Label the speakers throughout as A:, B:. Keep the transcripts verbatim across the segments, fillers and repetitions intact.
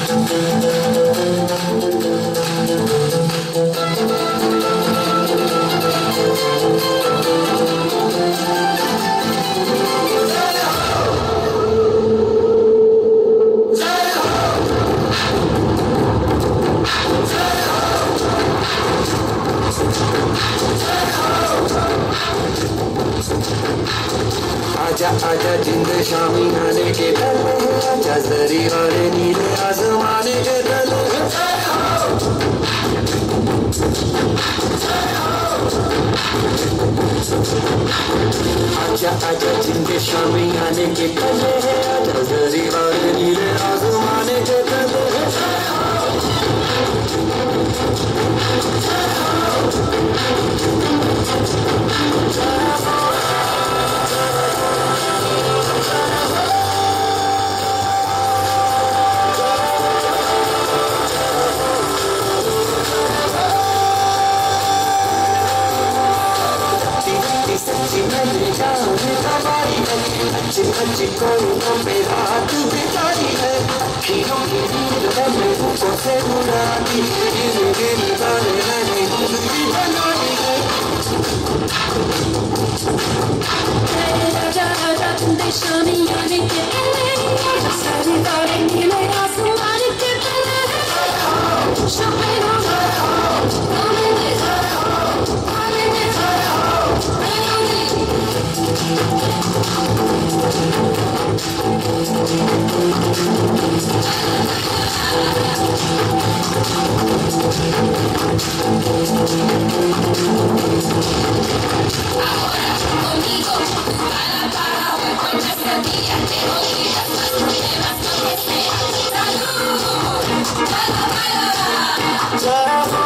A: आजा आजा जिंद शामी आने के तले, आजा जरी वाले नीले आसमाने के तले। आजा आजा जिंद शामी आने के तले, आजा जरी वाले नीले आसमाने के तले। अच्छी अच्छी कोरों पे रात बिताई है, खीरों की नींद में मुझको से बुलाती, गिरी गिरी बारे मैंने जिंदगी बनाई है।
B: आजा आजा जिंदे शामी आने के तले, आजा सारी बारे नीले आसमान के तले। शामे रामा रामे ने जाया, आने ने जाया, ahora conmigo, para para, con esta día te olvidas más problemas, lo que sea. Salud, baila, baila.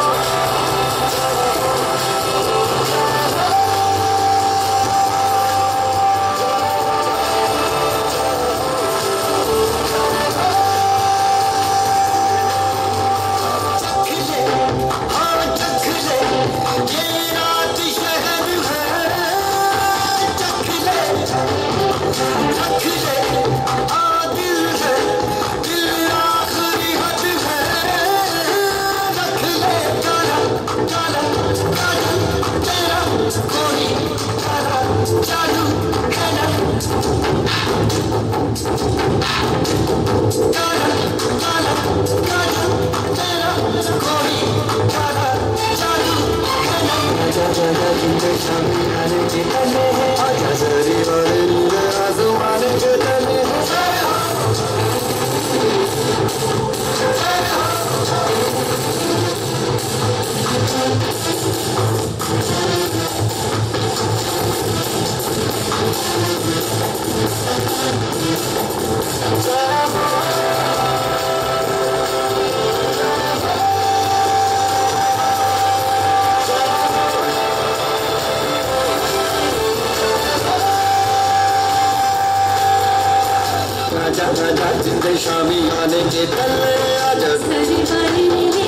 A: आजा आजा जिंदे शामी आने के तले, आजा
B: सारी बारी नीले